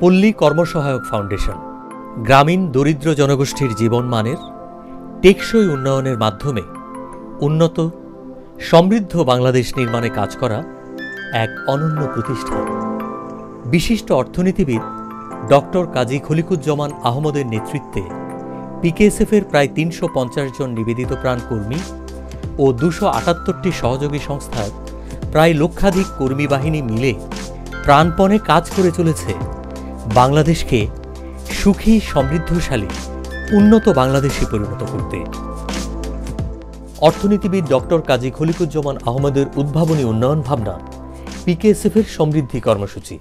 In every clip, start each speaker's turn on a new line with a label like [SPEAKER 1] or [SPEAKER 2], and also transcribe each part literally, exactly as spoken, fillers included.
[SPEAKER 1] পল্লী কর্মসহায়ক ফাউন্ডেশন গ্রামীণ দরিদ্র জনগোষ্ঠীর জীবনমানের টেকসই উন্নয়নের মাধ্যমে উন্নত সমৃদ্ধ বাংলাদেশ নির্মাণে কাজ করা এক অনন্য প্রতিষ্ঠান। বিশিষ্ট অর্থনীতিবিদ ডক্টর কাজী খলিকুজ্জামান আহমদের নেতৃত্বে পিকেএসএফের প্রায় তিনশো পঞ্চাশ জন নিবেদিত প্রাণ কর্মী ও দুশো আটাত্তরটি সহযোগী সংস্থার প্রায় লক্ষাধিক কর্মী বাহিনী মিলে প্রাণপণে কাজ করে চলেছে বাংলাদেশকে সুখী সমৃদ্ধশালী উন্নত বাংলাদেশে পরিণত করতে। অর্থনীতিবিদ ডক্টর কাজী খলিকুজ্জামান আহমদের উদ্ভাবনী উন্নয়ন ভাবনা পিকেএসএফের সমৃদ্ধি কর্মসূচি।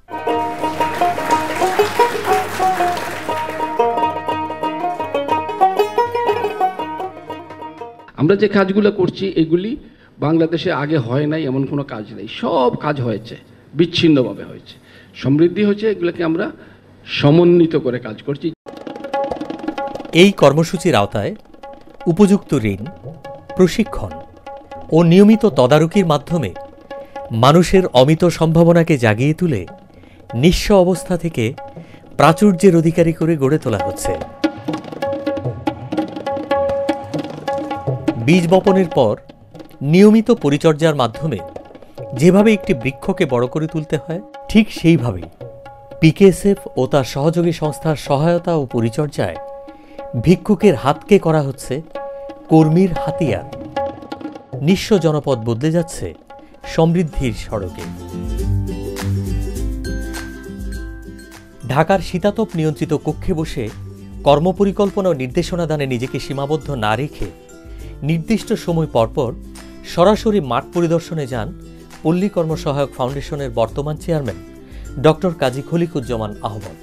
[SPEAKER 2] আমরা যে কাজগুলো করছি এগুলি বাংলাদেশে আগে হয় নাই এমন কোনো কাজ নেই, সব কাজ হয়েছে, বিচ্ছিন্নভাবে হয়েছে, সমৃদ্ধি হয়েছে, এগুলোকে আমরা সমন্বিত করে কাজ করছি।
[SPEAKER 1] এই কর্মসূচির আওতায় উপযুক্ত ঋণ, প্রশিক্ষণ ও নিয়মিত তদারকির মাধ্যমে মানুষের অমিত সম্ভাবনাকে জাগিয়ে তুলে নিঃস্ব অবস্থা থেকে প্রাচুর্যের অধিকারী করে গড়ে তোলা হচ্ছে। বীজ বপনের পর নিয়মিত পরিচর্যার মাধ্যমে যেভাবে একটি বৃক্ষকে বড় করে তুলতে হয়, ঠিক সেইভাবেই পিকেএসএফ ও তার সহযোগী সংস্থার সহায়তা ও পরিচর্যায় ভিক্ষুকের হাতকে করা হচ্ছে কর্মীর হাতিয়া। নিঃস্ব জনপদ বদলে যাচ্ছে সমৃদ্ধির সড়কে। ঢাকার শীতাতপ নিয়ন্ত্রিত কক্ষে বসে কর্মপরিকল্পনা ও নির্দেশনা দানে নিজেকে সীমাবদ্ধ না রেখে নির্দিষ্ট সময় পরপর সরাসরি মাঠ পরিদর্শনে যান পল্লী কর্মসহায়ক ফাউন্ডেশনের বর্তমান চেয়ারম্যান ডক্টর কাজী খলিকুজ্জামান আহমদ।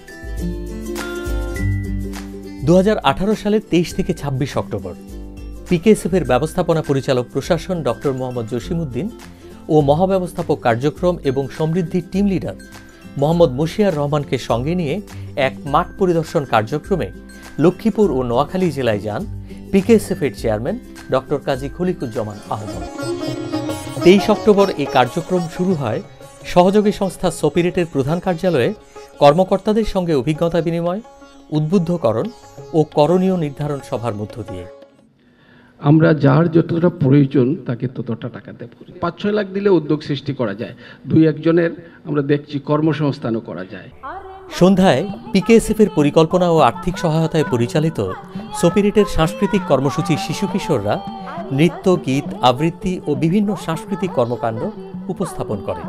[SPEAKER 1] দু হাজার আঠারো সালের তেইশ থেকে ছাব্বিশ অক্টোবর পিকেএসএফের ব্যবস্থাপনা পরিচালক প্রশাসন ডক্টর মোহাম্মদ জসিমউদ্দিন ও মহাব্যবস্থাপক কার্যক্রম এবং সমৃদ্ধির টিম লিডার মোহাম্মদ মুশিয়ার রহমানকে সঙ্গে নিয়ে এক মাঠ পরিদর্শন কার্যক্রমে লক্ষ্মীপুর ও নোয়াখালী জেলায় যান পিকেএসএফের চেয়ারম্যান ডক্টর কাজী খলিকুজ্জামান আহমদ। তেইশ অক্টোবর এই কার্যক্রম শুরু হয় সহযোগী সংস্থা সোপিরেটের প্রধান কার্যালয়ে কর্মকর্তাদের সঙ্গে অভিজ্ঞতা বিনিময়, উদ্বুদ্ধকরণ ও করণীয় নির্ধারণ সভার মধ্য দিয়ে।
[SPEAKER 2] আমরা যার যতটা প্রয়োজন তাকে ততটা টাকা দেব। পাঁচ ছয় লাখ দিলে উদ্যোগ সৃষ্টি করা যায়, দুই একজনের আমরা দেখছি কর্মসংস্থানও করা যায়।
[SPEAKER 1] সন্ধ্যায় পিকেএসএফের পরিকল্পনা ও আর্থিক সহায়তায় পরিচালিত সোপিরেটের সাংস্কৃতিক কর্মসূচির শিশু কিশোররা নৃত্য, গীত, আবৃত্তি ও বিভিন্ন সাংস্কৃতিক কর্মকাণ্ড উপস্থাপন করে।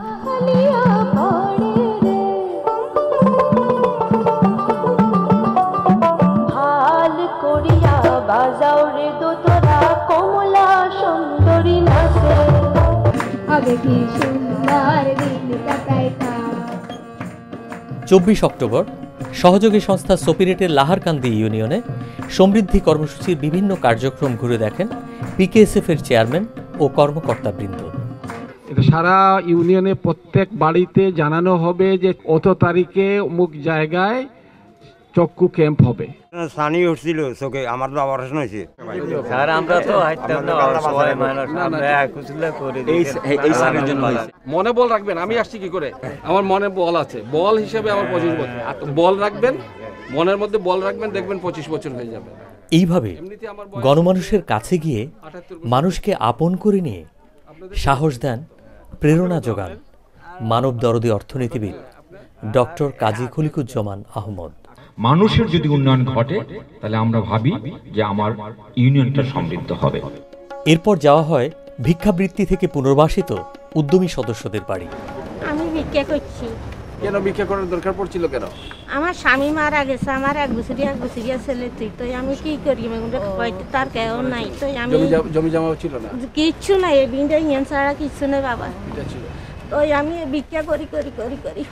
[SPEAKER 1] চব্বিশ অক্টোবর সহযোগী সংস্থা সোপিরেটের লাহারকান্দি ইউনিয়নে সমৃদ্ধি কর্মসূচির বিভিন্ন কার্যক্রম ঘুরে দেখেন পিকেএসএফের চেয়ারম্যান ও কর্মকর্তাবৃন্দ।
[SPEAKER 2] এটা সারা ইউনিয়নে প্রত্যেক বাড়িতে জানানো হবে যে অত তারিখে অমুক জায়গায় চক্ষু ক্যাম্প হবে।
[SPEAKER 3] সানি উঠছিল চোখে, আমার তো অপারেশন হয়েছে।
[SPEAKER 4] স্যার আমরা তো হাইতাম না, সবাই মানুষ আমরা একুছলে করে দিই এই সানের জন্য।
[SPEAKER 2] মনে বল রাখবেন, আমি আসছি কি করে, আমার মনে বল আছে, বল হিসেবে আমার পঁচিশ বছর। বল রাখবেন, মনের মধ্যে বল রাখবেন, দেখবেন পঁচিশ বছর হয়ে যাবে।
[SPEAKER 1] এইভাবে গণমানুষের কাছে গিয়ে মানুষকে আপন করে নিয়ে সাহস দেন, প্রেরণা যোগান মানব দরদী অর্থনীতিবিদ ডক্টর কাজী খলিকুজ্জামান আহমদ।
[SPEAKER 5] মানুষের যদি উন্নয়ন ঘটে তাহলে আমরা ভাবি যে আমার ইউনিয়নটা সমৃদ্ধ হবে।
[SPEAKER 1] এরপর যাওয়া হয় ভিক্ষাবৃত্তি থেকে পুনর্বাসিত উদ্যমী সদস্যদের বাড়ি।
[SPEAKER 6] আমি ভিক্ষা করছি।
[SPEAKER 2] কেন ভিক্ষা করার দরকার পড়ছিল কেন?
[SPEAKER 6] আমার স্বামী মারা গেছে, আমার এক বছরিয়া এক বছরিয়া ছেলে, তুই তো আমি কি করি, তার কেউ নাই, তো আমি
[SPEAKER 2] জমি জমা ছিল না,
[SPEAKER 6] কিচ্ছু নাই, বিন্দা ইয়ান ছাড়া কিচ্ছু নেই বাবা। তো আমি ভিক্ষা করি করি করি করি।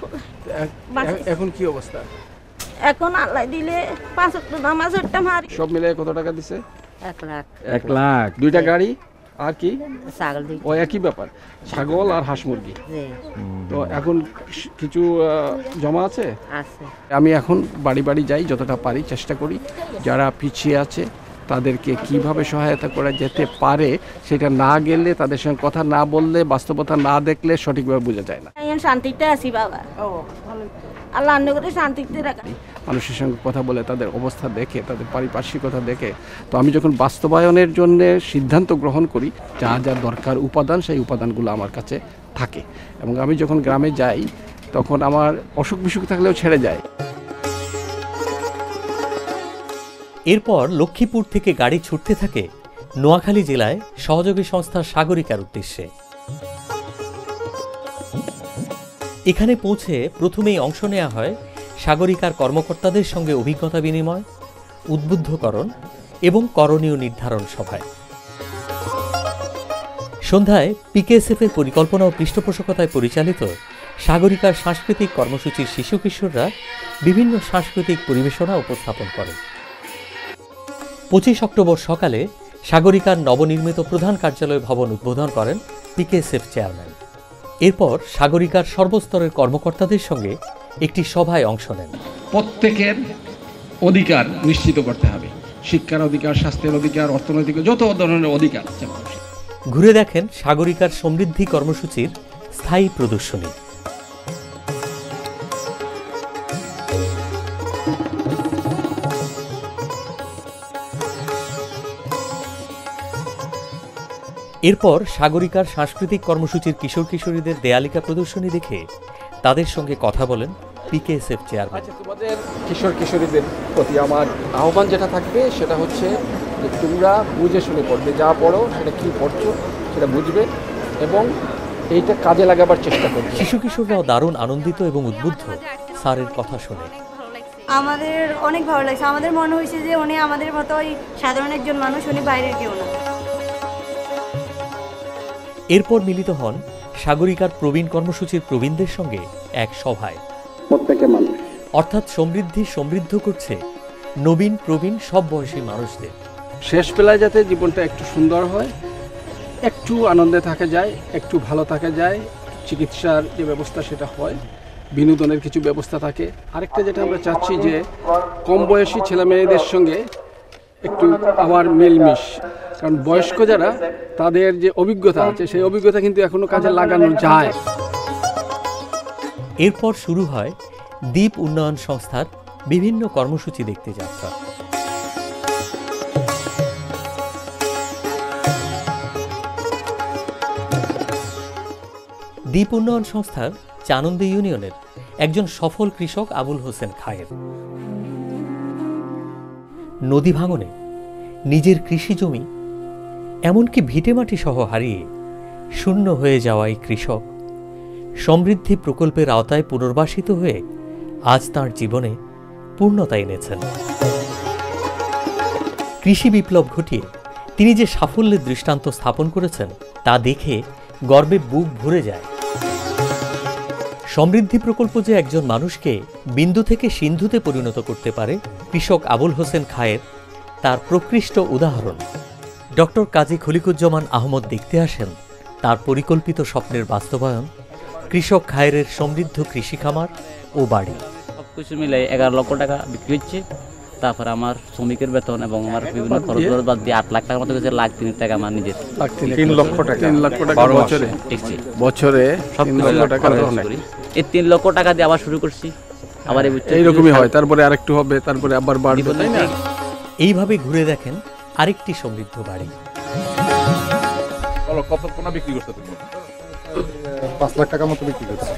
[SPEAKER 2] এখন কি অবস্থা?
[SPEAKER 6] এখন আল্লাহ দিলে পাঁচ নামাজ একটা মারি।
[SPEAKER 2] সব মিলে কত টাকা দিছে?
[SPEAKER 6] এক লাখ।
[SPEAKER 2] এক লাখ। দুইটা গাড়ি আর কি?
[SPEAKER 6] ছাগল।
[SPEAKER 2] ও একই ব্যাপার, ছাগল আর হাঁস মুরগি। তো এখন কিছু জমা আছে?
[SPEAKER 6] আছে।
[SPEAKER 2] আমি এখন বাড়ি বাড়ি যাই, যতটা পারি চেষ্টা করি যারা পিছিয়ে আছে তাদেরকে কিভাবে সহায়তা করা যেতে পারে সেটা না গেলে, তাদের সঙ্গে কথা না বললে, বাস্তবতা না দেখলে সঠিকভাবে বোঝা যায় না।
[SPEAKER 6] শান্তিতে আছি বাবা। ও ভালো। আল্লাহ করে শান্তিতে রাখা।
[SPEAKER 2] মানুষের সঙ্গে কথা বলে তাদের অবস্থা দেখে, তাদের পারিপার্শ্বিকতা দেখে, তো আমি যখন বাস্তবায়নের জন্য সিদ্ধান্ত গ্রহণ করি, যা যা দরকার উপাদান, সেই উপাদানগুলো আমার কাছে থাকে। এবং আমি যখন গ্রামে যাই তখন আমার অসুখ বিসুখ থাকলেও ছেড়ে যায়।
[SPEAKER 1] এরপর লক্ষ্মীপুর থেকে গাড়ি ছুটতে থাকে নোয়াখালী জেলায় সহযোগী সংস্থা সাগরিকার উদ্দেশ্যে। এখানে পৌঁছে প্রথমেই অংশ নেওয়া হয় সাগরিকার কর্মকর্তাদের সঙ্গে অভিজ্ঞতা বিনিময়, উদ্বুদ্ধকরণ এবং করণীয় নির্ধারণ সভায়। সন্ধ্যায় পিকেএসএফ এর পরিকল্পনা ও পৃষ্ঠপোষকতায় পরিচালিত সাগরিকার সাংস্কৃতিক কর্মসূচির শিশু কিশোররা বিভিন্ন সাংস্কৃতিক পরিবেশনা উপস্থাপন করে। পঁচিশ অক্টোবর সকালে সাগরিকার নবনির্মিত প্রধান কার্যালয় ভবন উদ্বোধন করেন পিকেএসএফ চেয়ারম্যান। এরপর সাগরিকার সর্বস্তরের কর্মকর্তাদের সঙ্গে একটি সভায় অংশ নেন।
[SPEAKER 2] প্রত্যেকের অধিকার নিশ্চিত করতে হবে, শিক্ষার অধিকার, স্বাস্থ্যের অধিকার, অর্থনৈতিক যত ধরনের অধিকার।
[SPEAKER 1] ঘুরে দেখেন সাগরিকার সমৃদ্ধি কর্মসূচির স্থায়ী প্রদর্শনী। এরপর সাগরিকার সাংস্কৃতিক কর্মসূচির কিশোর কিশোরীদের দেয়ালিকা প্রদর্শনী দেখে তাদের সঙ্গে কথা বলেন পিকেএসএফ চেয়ারম্যান।
[SPEAKER 2] তোমাদের কিশোর কিশোরীদের প্রতি আমার আহ্বান যেটা থাকবে সেটা হচ্ছে যে তোমরা বুঝে শুনে পড়বে, যা পড়ো সেটা কি পড়ছো সেটা বুঝবে এবং এইটা কাজে লাগাবার চেষ্টা করবে।
[SPEAKER 1] শিশু কিশোররাও দারুণ আনন্দিত এবং উদ্বুদ্ধ স্যারের কথা শুনে।
[SPEAKER 7] আমাদের অনেক ভালো লাগছে। আমাদের মনে হয়েছে যে উনি আমাদের মতো ওই সাধারণ একজন মানুষ, উনি বাইরের কেউ না।
[SPEAKER 1] এরপর মিলিত হন সাগরিকার প্রবীণ কর্মসূচির প্রবীণদের সঙ্গে এক সভায়।
[SPEAKER 2] প্রত্যেকে মানুষ,
[SPEAKER 1] অর্থাৎ সমৃদ্ধি সমৃদ্ধ করছে নবীন প্রবীণ সব বয়সী মানুষদের।
[SPEAKER 2] শেষ বেলায় যাতে জীবনটা একটু সুন্দর হয়, একটু আনন্দে থাকা যায়, একটু ভালো থাকা যায়, চিকিৎসার যে ব্যবস্থা সেটা হয়, বিনোদনের কিছু ব্যবস্থা থাকে। আরেকটা যেটা আমরা চাচ্ছি যে কম বয়সী ছেলে মেয়েদের সঙ্গে একটু আবার মিলমিশ, কারণ বয়স্ক যারা তাদের যে অভিজ্ঞতা আছে সেই অভিজ্ঞতা কিন্তু এখনো কাজে লাগানো যায়।
[SPEAKER 1] এরপর শুরু হয় দ্বীপ উন্নয়ন সংস্থার বিভিন্ন কর্মসূচি দেখতে যাত্রা। দ্বীপ উন্নয়ন সংস্থার চানন্দী ইউনিয়নের একজন সফল কৃষক আবুল হোসেন খায়ের। নদী ভাঙনে নিজের কৃষি জমি এমনকি ভিটেমাটি সহ হারিয়ে শূন্য হয়ে যাওয়া এই কৃষক সমৃদ্ধি প্রকল্পের আওতায় পুনর্বাসিত হয়ে আজ তাঁর জীবনে পূর্ণতা এনেছেন। কৃষি বিপ্লব ঘটিয়ে তিনি যে সাফল্যের দৃষ্টান্ত স্থাপন করেছেন তা দেখে গর্বে বুক ভরে যায়। সমৃদ্ধি প্রকল্প যে একজন মানুষকে বিন্দু থেকে সিন্ধুতে পরিণত করতে পারে, কৃষক আবুল হোসেন খায়ের তার প্রকৃষ্ট উদাহরণ। ডক্টর কাজী খলিকুজ্জামান আহমদ দেখতে আসেন তার পরিকল্পিত স্বপ্নের বাস্তবায়ন, কৃষক খায়েরের সমৃদ্ধ কৃষি খামার ও বাড়ি।
[SPEAKER 8] সবকিছু মিলে এগারো লক্ষ টাকা বিক্রি হচ্ছে। তারপর আমার শ্রমিকের বেতন এবং আমার বিভিন্ন খরচ বাদ দিয়ে আট লাখ টাকার মতো গেছে, লাখ তিন টাকা আমার নিজের।
[SPEAKER 2] তিন লক্ষ টাকা তিন লক্ষ টাকা বছরে বছরে
[SPEAKER 8] এই তিন লক্ষ টাকা দিয়ে আবার শুরু করছি। আবার
[SPEAKER 2] এইরকমই হয়, তারপরে আরেকটু হবে, তারপরে আবার বাড়বে, তাই না?
[SPEAKER 1] এইভাবে ঘুরে দেখেন আরেকটি সমৃদ্ধ বাড়ি।
[SPEAKER 9] কত কোনা বিক্রি করতে তুমি?
[SPEAKER 10] পাঁচ লাখ টাকার মতো বিক্রি করছে।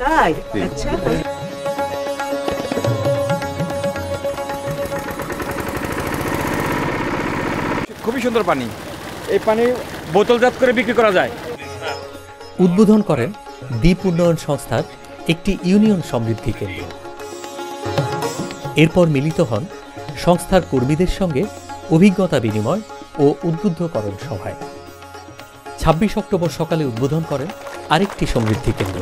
[SPEAKER 9] খুবই সুন্দর পানি, এই পানি বোতলজাত করে বিক্রি করা যায়।
[SPEAKER 1] উদ্বোধন করেন দ্বীপ উন্নয়ন সংস্থার একটি ইউনিয়ন সমৃদ্ধি কেন্দ্র। এরপর মিলিত হন সংস্থার কর্মীদের সঙ্গে অভিজ্ঞতা বিনিময় ও উদ্বুদ্ধকরণ সভায়। ছাব্বিশ অক্টোবর সকালে উদ্বোধন করেন আরেকটি সমৃদ্ধি কেন্দ্র।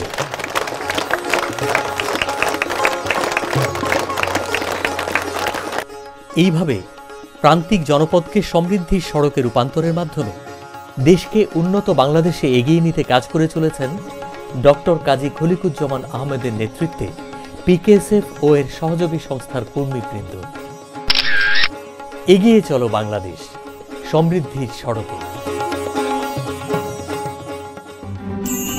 [SPEAKER 1] এইভাবে প্রান্তিক জনপদকে সমৃদ্ধির সড়কে রূপান্তরের মাধ্যমে দেশকে উন্নত বাংলাদেশে এগিয়ে নিতে কাজ করে চলেছেন ডক্টর কাজী খলিকুজ্জামান আহমেদের নেতৃত্বে পিকেএসএফ ও এর সহযোগী সংস্থার কর্মীবৃন্দ। এগিয়ে চলো বাংলাদেশ সমৃদ্ধির সড়কে।